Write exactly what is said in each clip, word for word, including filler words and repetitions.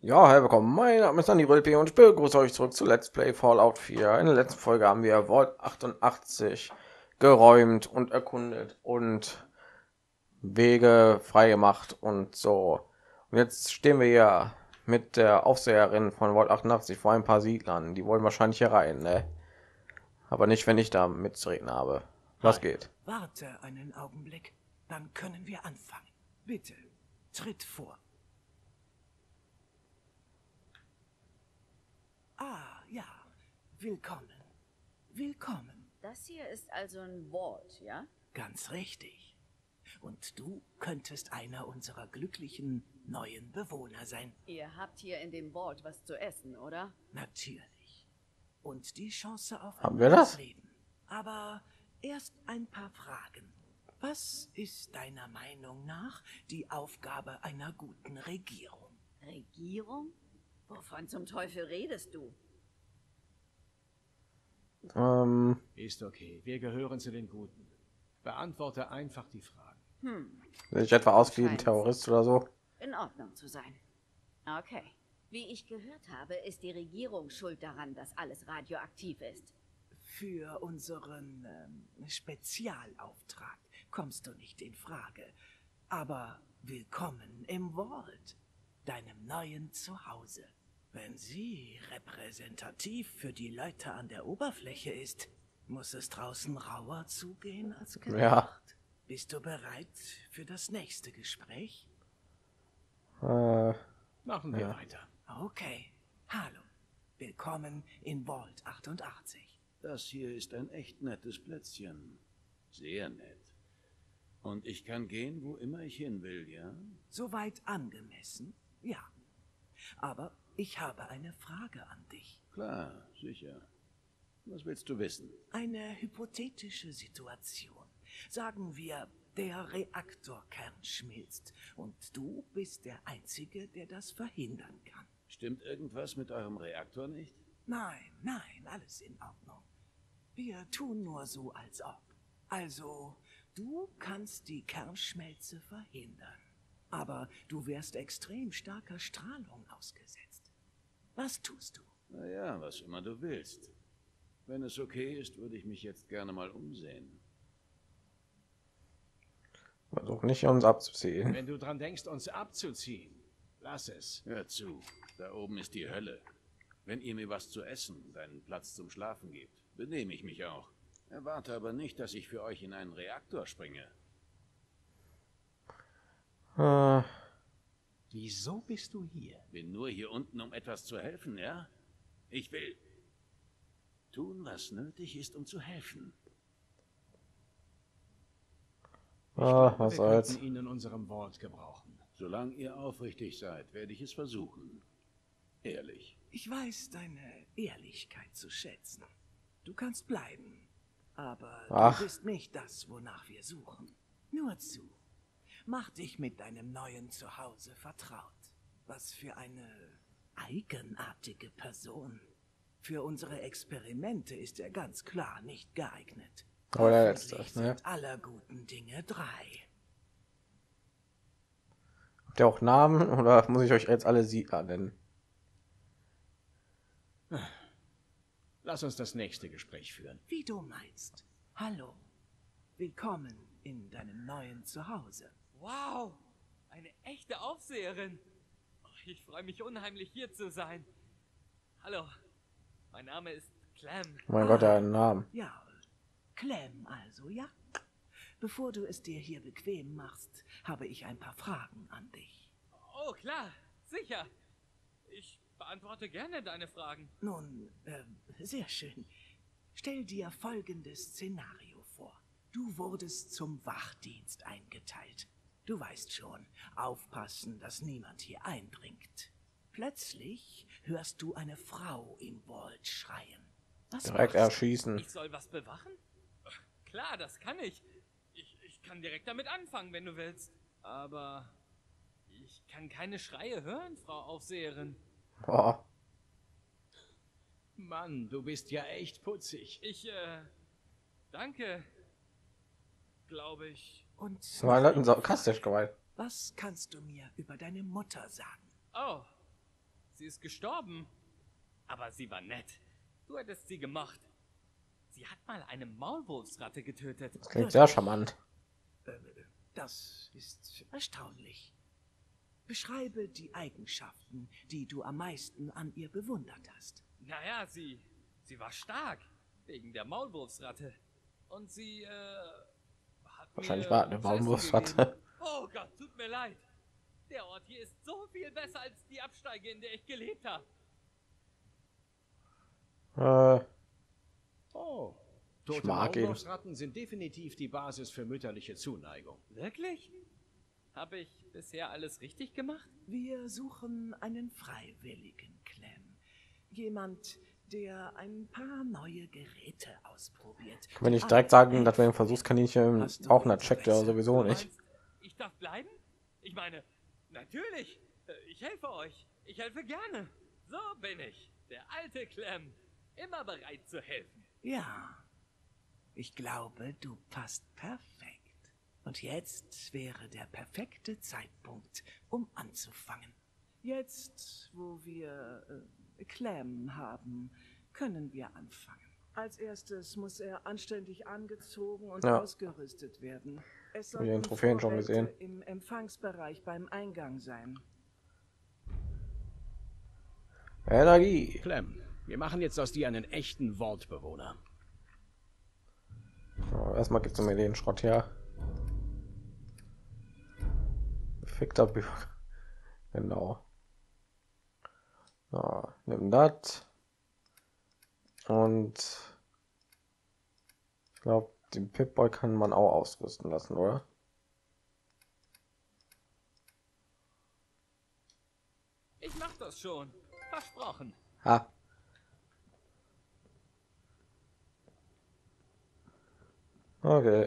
Ja, hey, willkommen. Mein Name ist Andi P. und ich begrüße euch zurück zu Let's Play Fallout vier. In der letzten Folge haben wir Vault achtundachtzig geräumt und erkundet und Wege frei gemacht und so. Und jetzt stehen wir hier mit der Aufseherin von Vault achtundachtzig vor ein paar Siedlern. Die wollen wahrscheinlich hier rein, ne? Aber nicht, wenn ich da mitzureden habe. Was Hi. geht? Warte einen Augenblick, dann können wir anfangen. Bitte, tritt vor. Ah, ja. Willkommen. Willkommen. Das hier ist also ein Vault, ja? Ganz richtig. Und du könntest einer unserer glücklichen neuen Bewohner sein. Ihr habt hier in dem Vault was zu essen, oder? Natürlich. Und die Chance auf Haben ein wir neues das? Leben. Aber erst ein paar Fragen. Was ist deiner Meinung nach die Aufgabe einer guten Regierung? Regierung? Wovon zum Teufel redest du? Ähm, Ist okay, wir gehören zu den Guten. Beantworte einfach die Fragen. Hm, will ich etwa aus wie ein Scheint's. Terrorist oder so? in Ordnung zu sein. Okay. Wie ich gehört habe, ist die Regierung schuld daran, dass alles radioaktiv ist. Für unseren ähm, Spezialauftrag kommst du nicht in Frage. Aber willkommen im Vault, deinem neuen Zuhause. Wenn sie repräsentativ für die Leute an der Oberfläche ist, muss es draußen rauer zugehen als gedacht. Ja. Bist du bereit für das nächste Gespräch? Äh, Machen wir Ja. weiter. Okay. Hallo. Willkommen in Vault achtundachtzig. Das hier ist ein echt nettes Plätzchen. Sehr nett. Und ich kann gehen, wo immer ich hin will, ja? Soweit angemessen? Ja. Aber ich habe eine Frage an dich. Klar, sicher. Was willst du wissen? Eine hypothetische Situation. Sagen wir, der Reaktorkern schmilzt und du bist der Einzige, der das verhindern kann. Stimmt irgendwas mit eurem Reaktor nicht? Nein, nein, alles in Ordnung. Wir tun nur so, als ob. Also, du kannst die Kernschmelze verhindern. Aber du wärst extrem starker Strahlung ausgesetzt. Was tust du? Naja, was immer du willst. Wenn es okay ist, würde ich mich jetzt gerne mal umsehen. versuch nicht uns abzuziehen. Wenn du dran denkst, uns abzuziehen, lass es. Hör zu, da oben ist die Hölle. Wenn ihr mir was zu essen und einen Platz zum Schlafen gebt, benehme ich mich auch. Erwarte aber nicht, dass ich für euch in einen Reaktor springe. Äh, Wieso bist du hier? Bin nur hier unten, um etwas zu helfen, ja? Ich will tun, was nötig ist, um zu helfen. Ich Ah, glaube, was wir soll's. könnten ihn in unserem Vault gebrauchen. Solange ihr aufrichtig seid, werde ich es versuchen. Ehrlich. Ich weiß deine Ehrlichkeit zu schätzen. Du kannst bleiben. Aber Ach. du bist nicht das, wonach wir suchen. Nur zu. Mach dich mit deinem neuen Zuhause vertraut. Was für eine eigenartige Person. Für unsere Experimente ist er ganz klar nicht geeignet. Aber der Hoffentlich letzte, ne? sind aller guten Dinge drei. Habt ihr auch Namen oder muss ich euch jetzt alle Siedler nennen? Lass uns das nächste Gespräch führen. Wie du meinst. Hallo. Willkommen in deinem neuen Zuhause. Wow, eine echte Aufseherin. Oh, ich freue mich unheimlich hier zu sein. Hallo, mein Name ist Clem. Oh mein Gott, der hat einen Namen. Ja, Clem also, ja? Bevor du es dir hier bequem machst, habe ich ein paar Fragen an dich. Oh klar, sicher. Ich beantworte gerne deine Fragen. Nun, äh, sehr schön. Stell dir folgendes Szenario vor. Du wurdest zum Wachdienst eingeteilt. Du weißt schon, aufpassen, dass niemand hier eindringt. Plötzlich hörst du eine Frau im Vault schreien. Was Direkt machst du? erschießen. Ich soll was bewachen? Ach, klar, das kann ich. ich. Ich kann direkt damit anfangen, wenn du willst. Aber ich kann keine Schreie hören, Frau Aufseherin. Boah. Mann, du bist ja echt putzig. Ich, äh, danke. Glaube ich. Und Das war noch ein eine sarkastisch Frage. gemeint. Was kannst du mir über deine Mutter sagen? Oh, Sie ist gestorben. Aber sie war nett. Du hättest sie gemocht. Sie hat mal eine Maulwurfsratte getötet. Das klingt sehr charmant. Das ist erstaunlich. Beschreibe die Eigenschaften, die du am meisten an ihr bewundert hast. Naja, sie, sie war stark. Wegen der Maulwurfsratte. Und sie, äh, hat Wahrscheinlich mir war eine zu essen Maulwurfsratte. gegeben. Oh Gott, tut mir leid. Der Ort hier ist so viel besser als die Absteige, in der ich gelebt habe. Äh, Oh, Ich tote mag ihn. Maulwurfsratten sind definitiv die Basis für mütterliche Zuneigung. Wirklich? Habe ich bisher alles richtig gemacht? Wir suchen einen Freiwilligen, Clem. Jemand, der ein paar neue Geräte ausprobiert. Kann man die nicht direkt alle sagen, dass wir den helfen. Versuchskaninchen Hast du auch na checkt ja Interesse? sowieso Du nicht. meinst, ich darf bleiben? Ich meine, natürlich. Äh, Ich helfe euch. Ich helfe gerne. So bin ich. Der alte Clem. Immer bereit zu helfen. Ja, ich glaube, du passt perfekt. Und jetzt wäre der perfekte Zeitpunkt, um anzufangen. Jetzt, wo wir äh, Clem haben, können wir anfangen. Als erstes muss er anständig angezogen und Ja. ausgerüstet werden. Es Hab ich in den sollten Trophäen schon Vorräte gesehen. im Empfangsbereich beim Eingang sein. Energie. Clem, wir machen jetzt aus dir einen echten Vault-Bewohner. So, erstmal gibt's mir den Schrott her. Fickter Bürger. Genau. So, nimm das. Und ich glaube, den Pip-Boy kann man auch ausrüsten lassen, oder? Ich mach das schon. Versprochen. Ha. Okay.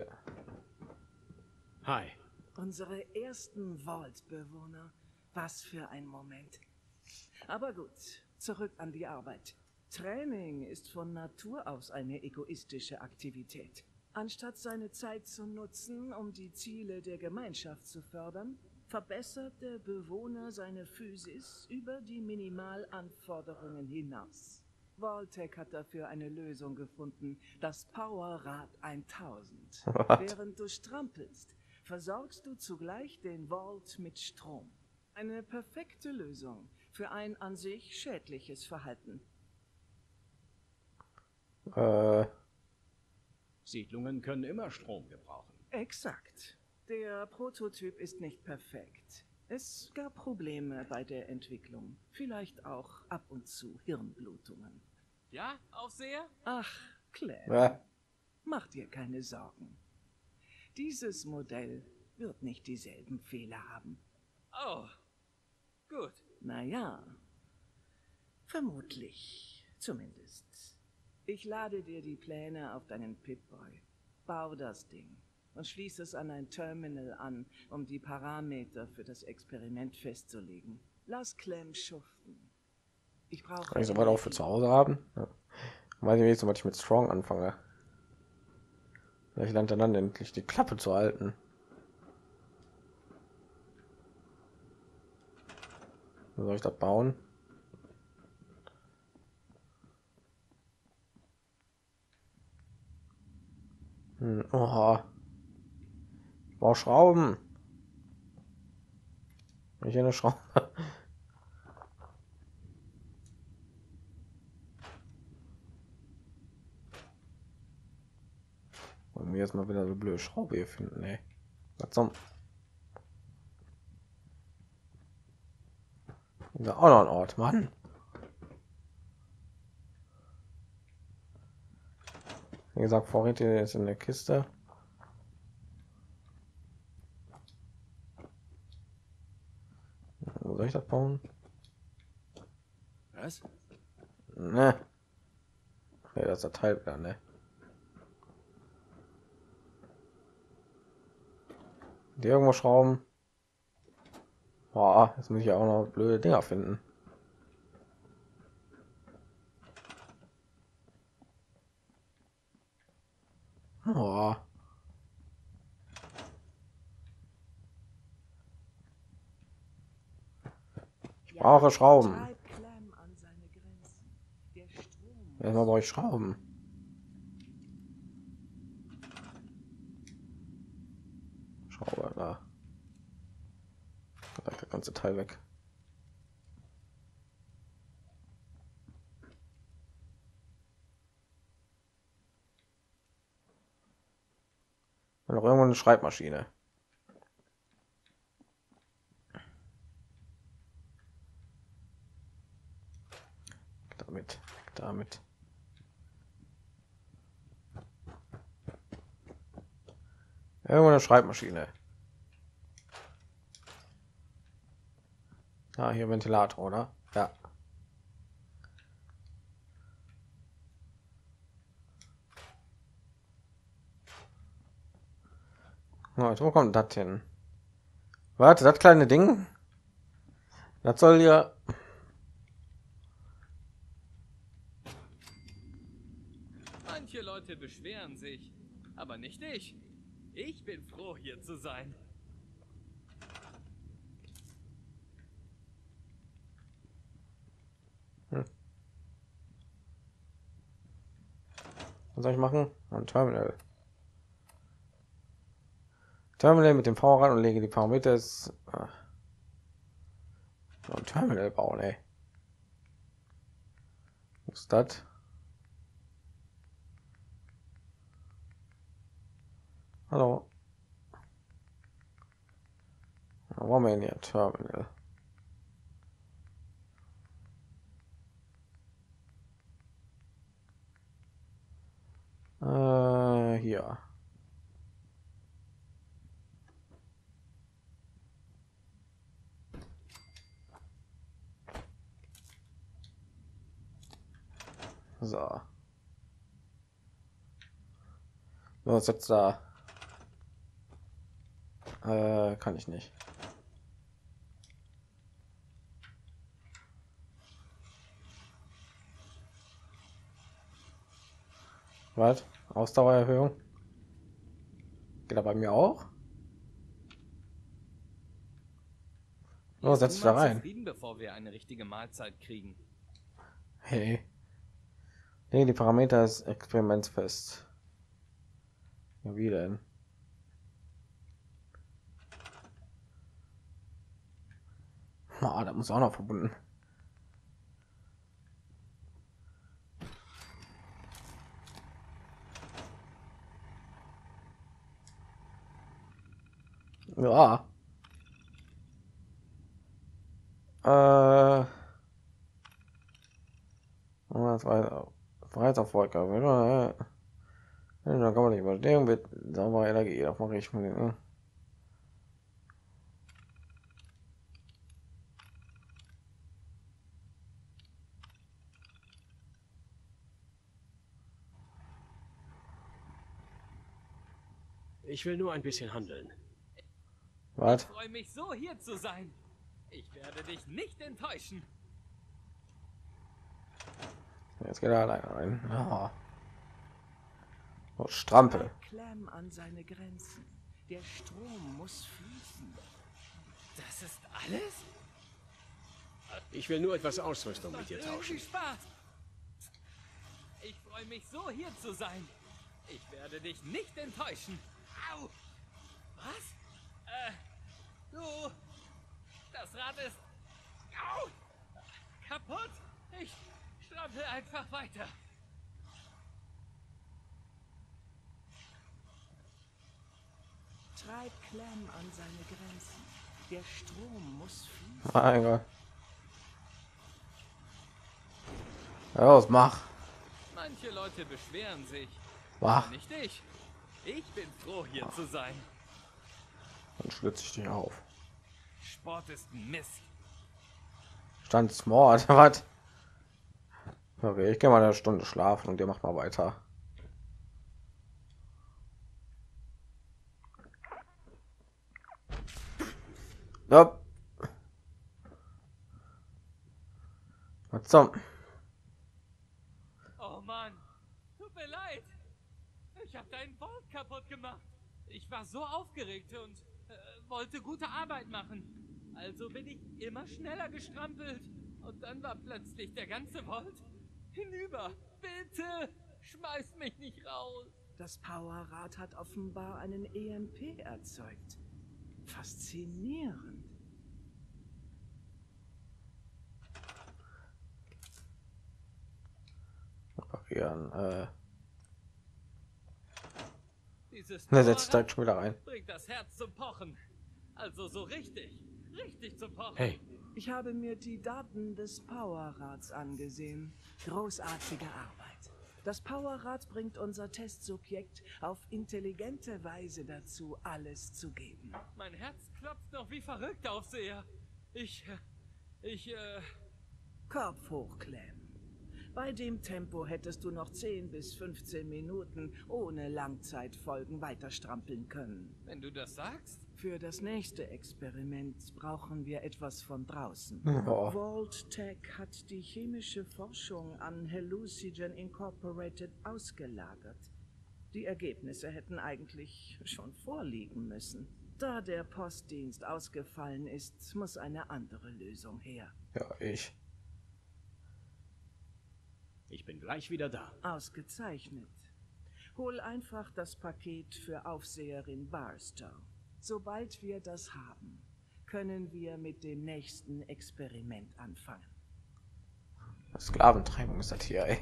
Hi. Unsere ersten Vault-Bewohner. Was für ein Moment. Aber gut, zurück an die Arbeit. Training ist von Natur aus eine egoistische Aktivität. Anstatt seine Zeit zu nutzen, um die Ziele der Gemeinschaft zu fördern, verbessert der Bewohner seine Physis über die Minimalanforderungen hinaus. Vault-Tec hat dafür eine Lösung gefunden, das Powerrad tausend. What? Während du strampelst, versorgst du zugleich den Vault mit Strom. Eine perfekte Lösung für ein an sich schädliches Verhalten. Äh, Siedlungen können immer Strom gebrauchen. Exakt. Der Prototyp ist nicht perfekt. Es gab Probleme bei der Entwicklung. Vielleicht auch ab und zu Hirnblutungen. Ja, Aufseher? Ach, Claire, ja. mach dir keine Sorgen. Dieses Modell wird nicht dieselben Fehler haben. Oh. Gut. Naja, vermutlich, zumindest. Ich lade dir die Pläne auf deinen Pip-Boy. Bau das Ding und schließ es an ein Terminal an, um die Parameter für das Experiment festzulegen. Lass Clem schuften. Ich brauche... Kann ich soweit auch für zu Hause haben? Ja. Weiß ich nicht, was ich mit Strong anfange. Vielleicht lernt er dann endlich die Klappe zu halten. Wie soll ich das bauen? Hm, oha. Ich brauche Schrauben. Ich hier eine Schraube. Und mir jetzt mal wieder so blöde Schraube hier finden, ey. Was zum? Da auch noch ein Ort, Mann. Wie gesagt, Vorräte ist in der Kiste. Wo soll ich das bauen? Was? Ne. Ja, das ist der Teil wieder, ne? Die irgendwo Schrauben. Boah, jetzt muss ich ja auch noch blöde Dinger finden. Boah. Ich brauche Schrauben. Treib Erstmal brauche ich Schrauben. Schraube da. Da der ganze Teil weg. Noch irgendwo eine Schreibmaschine. Damit, damit. Irgendwo eine Schreibmaschine. Ah, hier Ventilator, oder? Ja. Oh, wo kommt das hin? Warte, das kleine Ding? Das soll ja... Manche Leute beschweren sich, aber nicht ich. Ich bin froh, hier zu sein. Hm. Was soll ich machen? Ein Terminal. Terminal mit dem Vorrat und lege die Parameter. Ist ein Terminal bauen, ey. Was ist das? Hallo. Warum wir hier Terminal? Äh, hier. So. Was jetzt da? Äh, kann ich nicht. Was? Ausdauererhöhung? Geht er bei mir auch? Oh, setzt da rein. Zufrieden, bevor wir eine richtige Mahlzeit kriegen. Hey. Nee, die Parameter ist experimentsfest. Ja, wie denn? Ah, da muss auch noch verbunden. Ja. Äh. Das war Freiheitserfolg. Dann kann man nicht überlegen, mit sauberer Energie. Das mache ich mit. Ne? Ich will nur ein bisschen handeln. Was? Ich freue mich so, hier zu sein. Ich werde dich nicht enttäuschen. Jetzt geht er alleine rein. Oh. Oh, Strampel. Clem an seine Grenzen. Der Strom muss fließen. Das ist alles? Ich will nur etwas Ausrüstung mit dir Macht irgendwie tauschen. Spaß. Ich freue mich so, hier zu sein. Ich werde dich nicht enttäuschen. Au! Was? Äh, du... Das Rad ist... Au! Kaputt? Ich strampel einfach weiter. Treib Clem an seine Grenzen. Der Strom muss fließen. Mein Gott. Los, mach. Manche Leute beschweren sich. Mach. Aber nicht ich. Ich bin froh, hier zu sein. Dann schlitze ich dich auf. Sport ist Mist. Stand Smart. Was? Okay, ich gehe mal eine Stunde schlafen und ihr macht mal weiter. Ja. Was zum? Oh Mann, tut mir leid. Ich habe deinen Vault kaputt gemacht. Ich war so aufgeregt und äh, wollte gute Arbeit machen. Also bin ich immer schneller gestrampelt. Und dann war plötzlich der ganze Vault Hinüber! Bitte! Schmeißt mich nicht raus! Das Powerrad hat offenbar einen E M P erzeugt. Faszinierend. Reparieren. Äh, Dieses ne, setzt Powerrad direkt schon wieder rein. bringt das Herz zum Pochen. Also so richtig. Richtig zum Pochen. Hey, Ich habe mir die Daten des Powerrads angesehen. Großartige Arbeit. Das Powerrad bringt unser Testsubjekt auf intelligente Weise dazu, alles zu geben. Mein Herz klopft noch wie verrückt, Aufseher. Ich, äh, ich, äh... Kopf hochklemmen. Bei dem Tempo hättest du noch zehn bis fünfzehn Minuten ohne Langzeitfolgen weiterstrampeln können. Wenn du das sagst? Für das nächste Experiment brauchen wir etwas von draußen. Ja. Vault Tech hat die chemische Forschung an Hallucigen Incorporated ausgelagert. Die Ergebnisse hätten eigentlich schon vorliegen müssen. Da der Postdienst ausgefallen ist, muss eine andere Lösung her. Ja, ich. ich bin gleich wieder da. Ausgezeichnet. Hol einfach das Paket für Aufseherin Barstow. Sobald wir das haben, können wir mit dem nächsten Experiment anfangen. Sklaventreibung ist das hier, ey.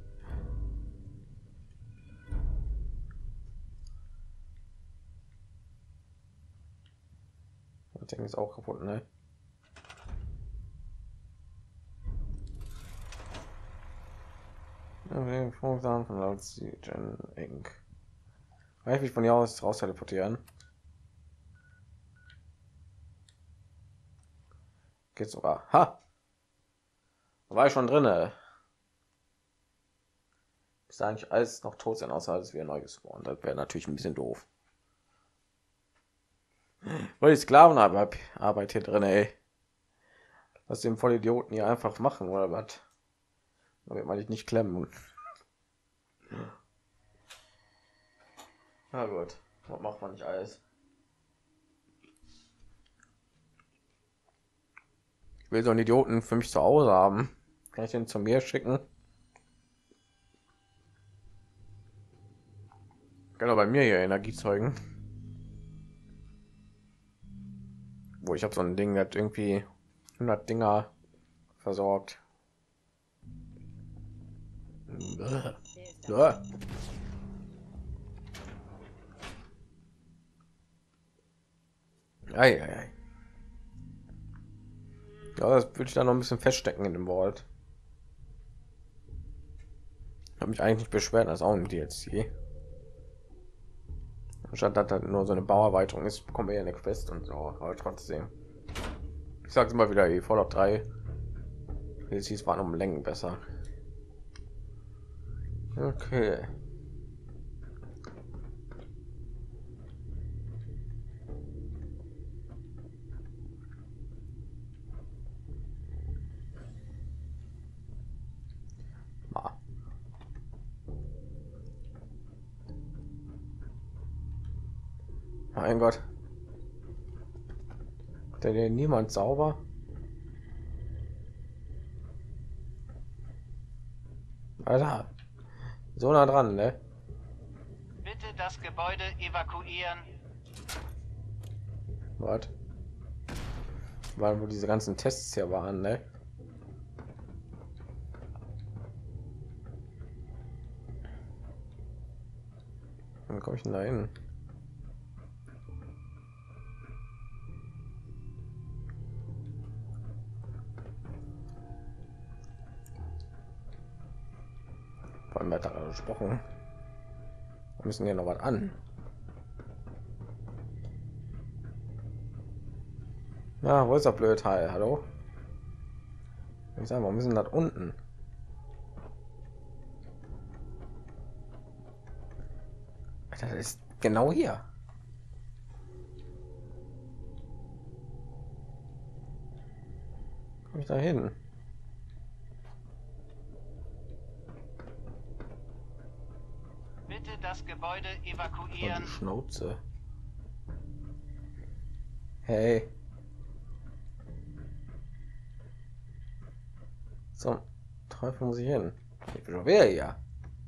Das Ding ist auch kaputt, ne? Funktion von Hallucigen Incorporated. Kann ich mich von hier aus raus teleportieren? Geht sogar. Ha! Da war ich schon drinne. Ist eigentlich alles noch tot sein, außer dass wir neu gespawnt. Das wäre natürlich ein bisschen doof. Weil die Sklavenarbeit Arbeit hier drin, ey. Was dem Vollidioten hier einfach machen oder was? Da wird man nicht klemmen. Na gut, was macht man nicht alles? Ich will so einen Idioten für mich zu Hause haben. Kann ich den zu mir schicken? Genau, bei mir hier Energie zeugen. Wo ich habe so ein Ding, das irgendwie hundert Dinger versorgt. Ja. Ei, ei, ei. Ja, das würde ich dann noch ein bisschen feststecken in dem Wort. Habe mich eigentlich nicht beschwert, das ist auch ein D L C. Statt dass das nur so eine Bauerweiterung ist, bekommen wir ja eine Quest und so, aber trotzdem. Ich sage immer wieder, die Fallout drei D L Cs waren um Längen besser. Okay. Ma. Mein Gott. Hat der denn niemand sauber? Alter. So nah dran, ne? Bitte das Gebäude evakuieren. Was? Weil wo diese ganzen Tests hier waren, ne? Dann komme ich denn da hin? Vor allem hat er gesprochen. Wir müssen hier noch was an. Ja, wo ist der blöd Teil? Hallo? Ich sag mal, wir müssen das unten. Das ist genau hier. Komm ich da hin? Bitte das Gebäude Und evakuieren. die Schnauze. Hey. So, Teufel muss ich hin. Ich bin schon wieder hier.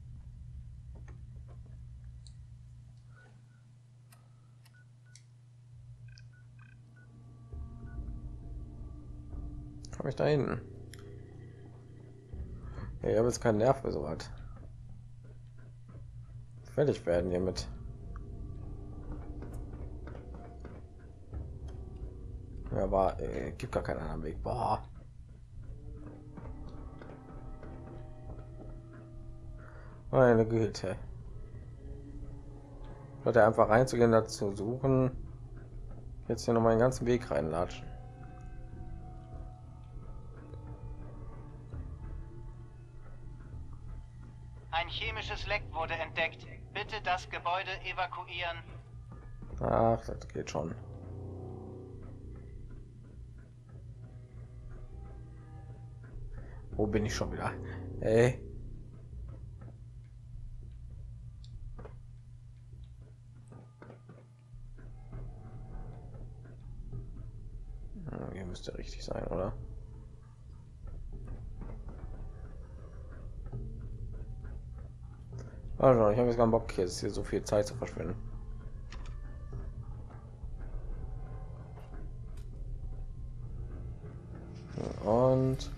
Komme ich da hinten? Ja, ich habe jetzt keinen Nerv für so was. Fertig werden hiermit. Ja, aber äh, gibt gar keinen anderen Weg. Boah. Meine Güte. Leute, einfach reinzugehen, dazu suchen. Jetzt hier noch mal den ganzen Weg reinlatschen. Ein chemisches Leck wurde entdeckt. Bitte das Gebäude evakuieren. Ach, das geht schon. Wo bin ich schon wieder? Ey. Ja, hier müsste richtig sein, oder? Also, ich habe jetzt keinen Bock, jetzt hier so viel Zeit zu verschwenden. Und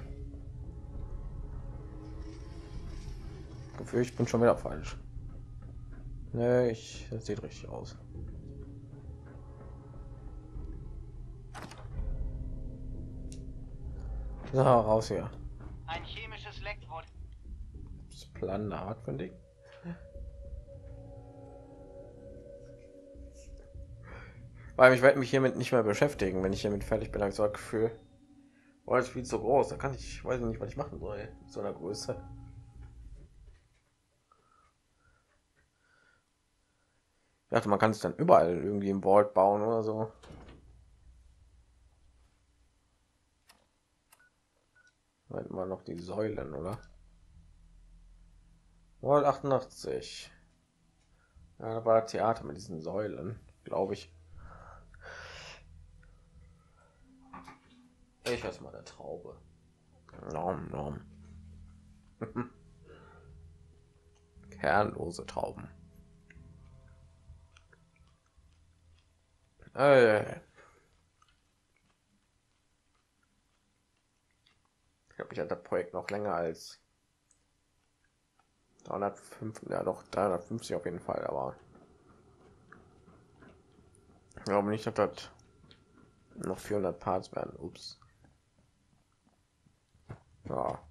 Gefühl, ich bin schon wieder falsch. Ne, ich das sieht richtig aus. So, raus hier. Ein chemisches Leck wurde. Das Plan hart, finde ich. Weil ich werde mich hiermit nicht mehr beschäftigen, wenn ich hiermit fertig bin. Ich so ein Gefühl, oh, das ist viel zu groß. Da kann ich, ich weiß nicht, was ich machen soll mit so einer Größe. Ich dachte, man kann es dann überall irgendwie im Vault bauen oder so. Hätten wir noch die Säulen, oder? Vault achtundachtzig. Ja, da war Theater mit diesen Säulen, glaube ich. Ich esse mal der Traube. Nom, nom. Kernlose Trauben. Äh. Ich glaube, ich hatte das Projekt noch länger als dreihundertfünf, ja doch dreihundertfünfzig auf jeden Fall, aber ich glaube nicht, dass das noch vierhundert Parts werden. Ups. Ja.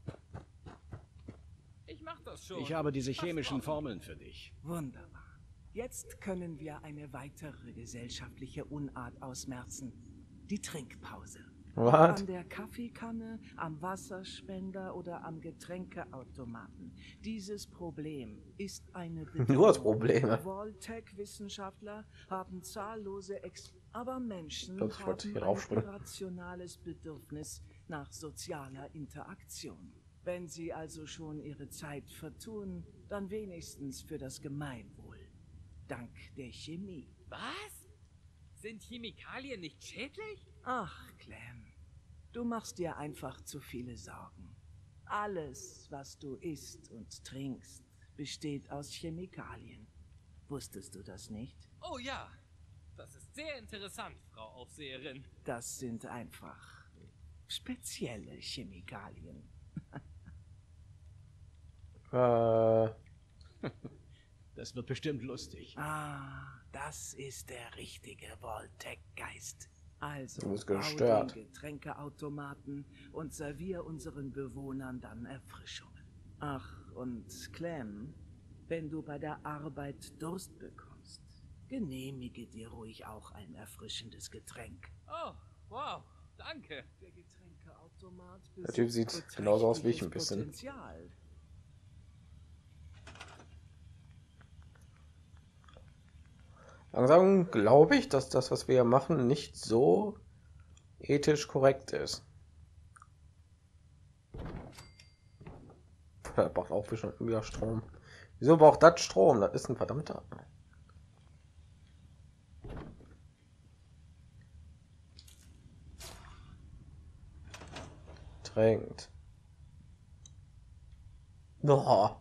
Ich mach das schon. Ich habe diese Pass chemischen auf. Formeln für dich. Wunderbar. Jetzt können wir eine weitere gesellschaftliche Unart ausmerzen. Die Trinkpause. Was? An der Kaffeekanne, am Wasserspender oder am Getränkeautomaten. Dieses Problem ist eine Nur das Probleme. Voltec-Wissenschaftler haben zahllose Ex... Aber Menschen Ich glaub, ich wollte haben hier ein raufspringen. irrationales Bedürfnis nach sozialer Interaktion. Wenn sie also schon ihre Zeit vertun, dann wenigstens für das Gemeinwohl. Dank der Chemie. Was? Sind Chemikalien nicht schädlich? Ach, Clem, du machst dir einfach zu viele Sorgen. Alles, was du isst und trinkst, besteht aus Chemikalien. Wusstest du das nicht? Oh ja. Das ist sehr interessant, Frau Aufseherin. Das sind einfach spezielle Chemikalien. Äh, Das wird bestimmt lustig. Ah, das ist der richtige Voltec-Geist. Also, Du bist bau gestört. den Getränkeautomaten und servier unseren Bewohnern dann Erfrischungen. Ach, und Clem, wenn du bei der Arbeit Durst bekommst, genehmige dir ruhig auch ein erfrischendes Getränk. Oh, wow. Danke. Der Getränkeautomat Der Typ sieht besitzt genauso aus wie ich ein beträchtliches bisschen. Potenzial. langsam glaube ich, dass das, was wir hier machen, nicht so ethisch korrekt ist. Er braucht auch schon wieder Strom. Wieso braucht das Strom? Das ist ein verdammter. Drängt. Oh.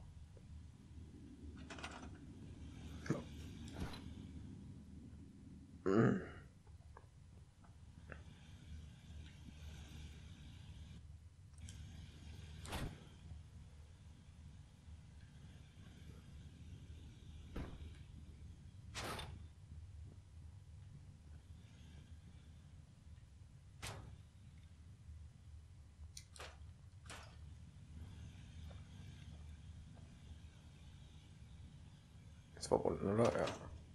Mm. Ist verbunden, oder? Ja.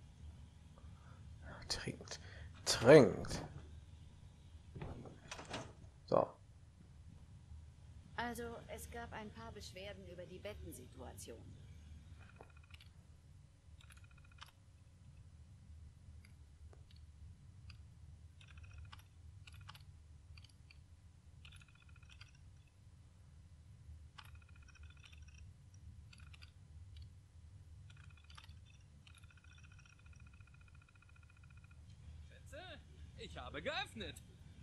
Trinkt. Trinkt. So. Also, es gab ein paar Beschwerden über die Bettensituation. Schätze, ich habe geöffnet.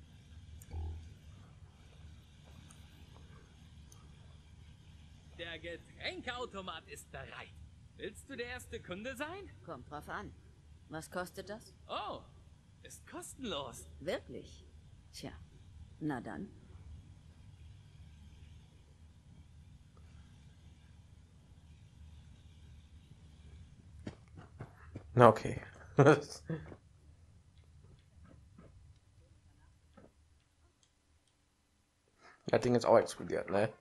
Der Getränkeautomat ist bereit. Willst du der erste Kunde sein? Kommt drauf an. Was kostet das? Oh, ist kostenlos. Wirklich? Tja, na dann. Na, okay. Das Ding ist auch explodiert, ne?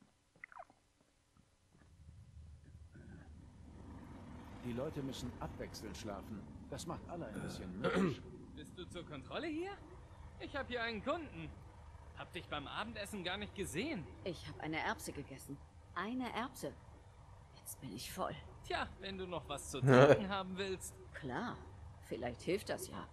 Die Leute müssen abwechselnd schlafen. Das macht alle ein bisschen mürrisch. Bist du zur Kontrolle hier? Ich habe hier einen Kunden. Hab dich beim Abendessen gar nicht gesehen. Ich habe eine Erbse gegessen. Eine Erbse. Jetzt bin ich voll. Tja, wenn du noch was zu trinken haben willst. Klar, vielleicht hilft das ja.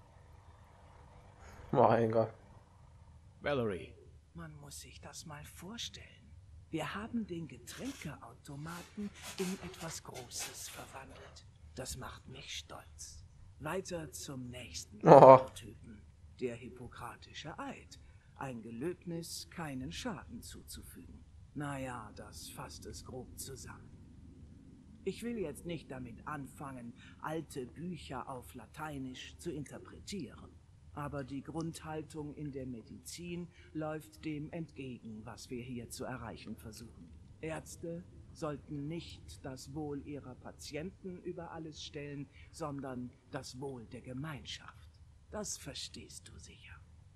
Mein Gott. Valerie, Man muss sich das mal vorstellen. Wir haben den Getränkeautomaten in etwas Großes verwandelt. Das macht mich stolz. Weiter zum nächsten Oh. Typen. Der hippokratische Eid. Ein Gelöbnis, keinen Schaden zuzufügen. Naja, das fasst es grob zusammen. Ich will jetzt nicht damit anfangen, alte Bücher auf Lateinisch zu interpretieren. Aber die Grundhaltung in der Medizin läuft dem entgegen, was wir hier zu erreichen versuchen. Ärzte sollten nicht das Wohl ihrer Patienten über alles stellen, sondern das Wohl der Gemeinschaft. Das verstehst du sicher.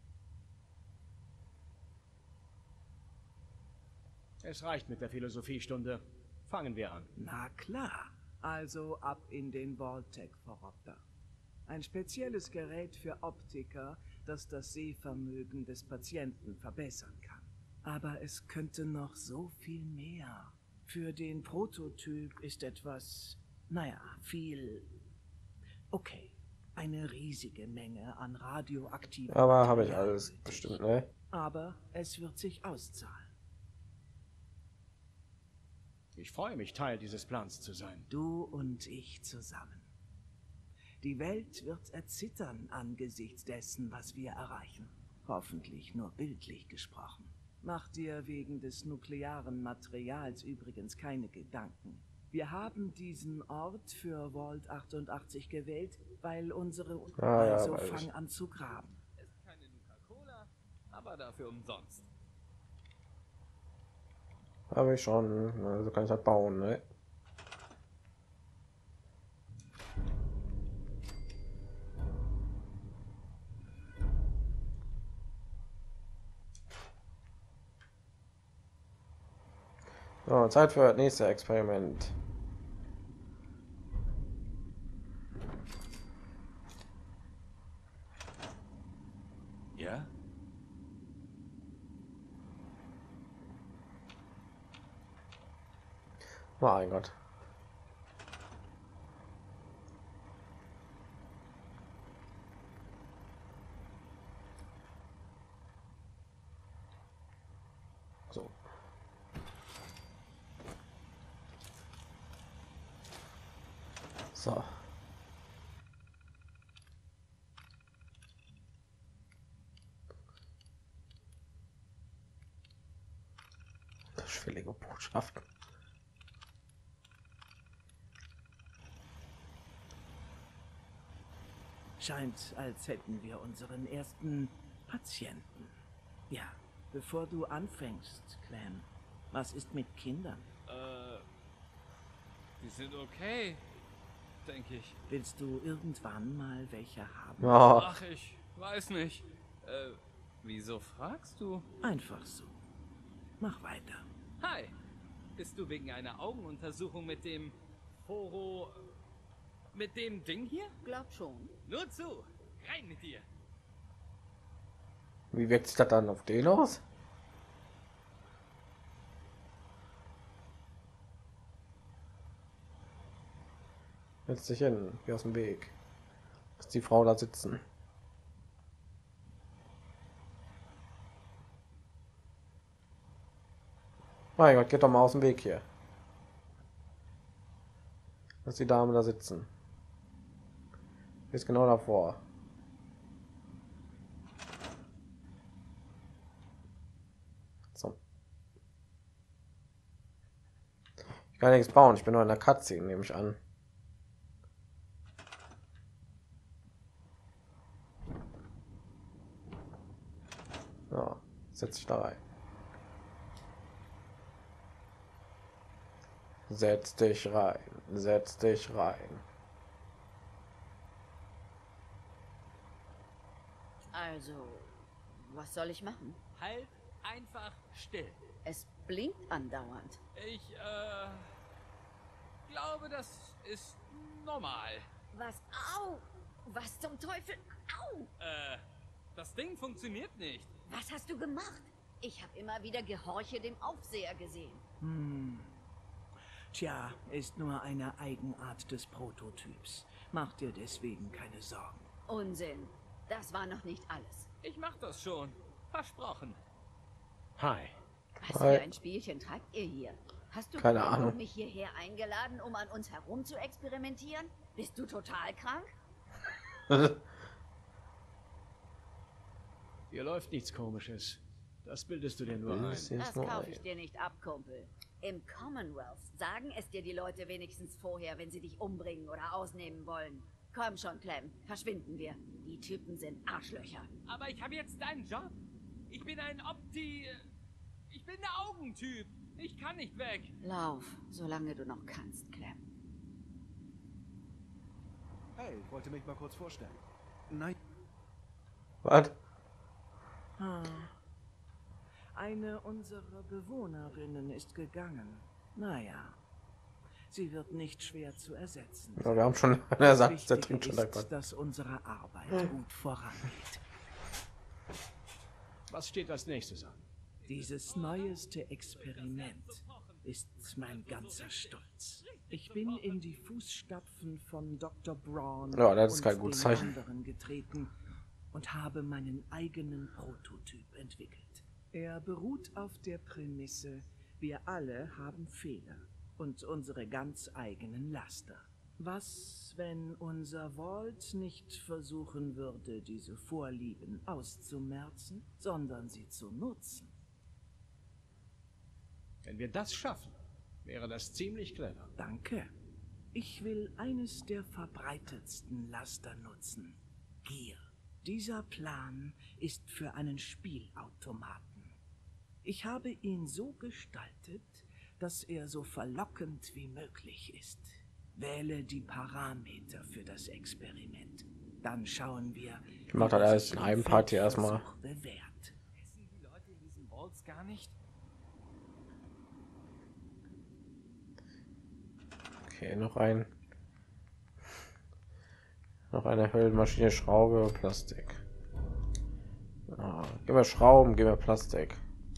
es reicht mit der Philosophiestunde. Fangen wir an. Na klar, also ab in den Vaultec-Verrobter. Ein spezielles Gerät für Optiker, das das Sehvermögen des Patienten verbessern kann. Aber es könnte noch so viel mehr. Für den Prototyp ist etwas, naja, viel... Okay, eine riesige Menge an radioaktiven Aber habe ich Material alles nötig. bestimmt, ne? Aber es wird sich auszahlen. Ich freue mich, Teil dieses Plans zu sein. Du und ich zusammen. Die Welt wird erzittern angesichts dessen, was wir erreichen. Hoffentlich nur bildlich gesprochen. Mach dir wegen des nuklearen Materials übrigens keine Gedanken. Wir haben diesen Ort für Vault achtundachtzig gewählt, weil unsere... Ah, ja, also weiß fang ich. an zu graben. Ist keine Nuka-Cola, aber dafür umsonst. Habe ich schon. Also kann ich halt bauen, ne? So, Zeit für das nächste Experiment. Ja? Mein Gott. So. So. Schwierige Botschaften. Scheint, als hätten wir unseren ersten Patienten. Ja, bevor du anfängst, Clem, was ist mit Kindern? Äh, die sind okay, denke ich. Willst du irgendwann mal welche haben? Oh, Ach, ich weiß nicht. Äh, wieso fragst du? Einfach so. Mach weiter. Hi, bist du wegen einer Augenuntersuchung mit dem Foro... mit dem Ding hier? Glaub schon. Nur zu, rein mit dir. wie wirkt sich das dann auf den aus? Setz dich hin, geh aus dem Weg. Lass die Frau da sitzen. Mein Gott, geht doch mal aus dem Weg hier. Lass die Dame da sitzen. Ist genau davor. So. Ich kann nichts bauen. Ich bin nur in der Cutscene, nehme ich an. Ja, setz dich da rein. Setz dich rein. Setz dich rein. Also, was soll ich machen? Halt einfach still. Es blinkt andauernd. Ich, äh... glaube, das ist normal. Was? Au! Was zum Teufel? Au! Äh, das Ding funktioniert nicht. Was hast du gemacht? Ich habe immer wieder Gehorche dem Aufseher gesehen. Hm. Tja, ist nur eine Eigenart des Prototyps. Mach dir deswegen keine Sorgen. Unsinn. Das war noch nicht alles. Ich mach das schon. Versprochen. Hi. Was Hi. für ein Spielchen treibt ihr hier? Hast du Keine Clem und Ahnung. mich hierher eingeladen, um an uns herum zu experimentieren? Bist du total krank? Hier läuft nichts Komisches. Das bildest du dir nur ein. Ist jetzt Das nur kaufe ich ein. dir nicht ab, Kumpel. Im Commonwealth sagen es dir die Leute wenigstens vorher, wenn sie dich umbringen oder ausnehmen wollen. Komm schon, Clem, verschwinden wir. Die Typen sind Arschlöcher. Aber ich habe jetzt einen Job. Ich bin ein Opti... Ich bin der Augentyp. Ich kann nicht weg. Lauf, solange du noch kannst, Clem. Hey, ich wollte mich mal kurz vorstellen. Nein. Was? Ah. Eine unserer Bewohnerinnen ist gegangen. Naja, sie wird nicht schwer zu ersetzen. Ja, wir haben schon einen Das Ersatz. Der Wichtige trinkt schon ist, direkt was. dass unsere Arbeit gut vorangeht. Was steht als nächstes an? Dieses neueste Experiment ist mein ganzer Stolz. Ich bin in die Fußstapfen von Doktor Braun Ja, das ist und kein gutes den Zeichen. anderen getreten und habe meinen eigenen Prototyp entwickelt. Er beruht auf der Prämisse, wir alle haben Fehler und unsere ganz eigenen Laster. Was, wenn unser Vault nicht versuchen würde, diese Vorlieben auszumerzen, sondern sie zu nutzen? Wenn wir das schaffen, wäre das ziemlich clever. Danke. Ich will eines der verbreitetsten Laster nutzen. Gier. Dieser Plan ist für einen Spielautomaten. Ich habe ihn so gestaltet, dass er so verlockend wie möglich ist. Wähle die Parameter für das Experiment. Dann schauen wir, Ich mach das alles in einem Part hier erstmal. Feldversuch bewährt. Essen die Leute in diesen Vaults gar nicht? Okay, noch ein. Noch eine Höhlenmaschine, Schraube, Plastik. Ah, gib mir Schrauben, gib mir Plastik.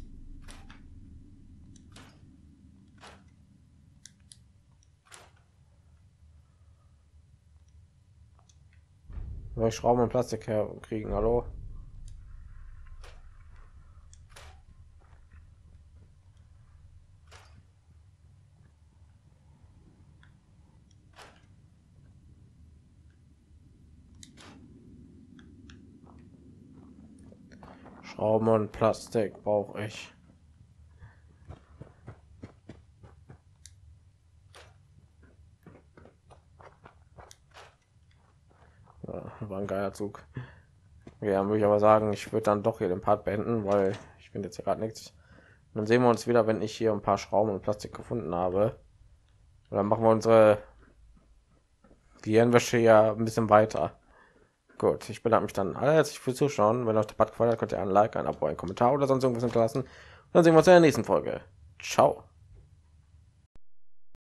Soll ich Schrauben und Plastik herkriegen? Hallo? Schrauben und Plastik brauche ich. Ja, war ein geiler Zug. Ja, würde ich aber sagen, ich würde dann doch hier den Part beenden, weil ich finde jetzt hier gerade nichts. Und dann sehen wir uns wieder, wenn ich hier ein paar Schrauben und Plastik gefunden habe. Und dann machen wir unsere Gehirnwäsche ja ein bisschen weiter. Gut, ich bedanke mich dann alle herzlich fürs Zuschauen. Wenn euch der Part gefallen hat, könnt ihr ein Like, ein Abo, einen Kommentar oder sonst irgendwas hinterlassen. Und dann sehen wir uns in der nächsten Folge. Ciao.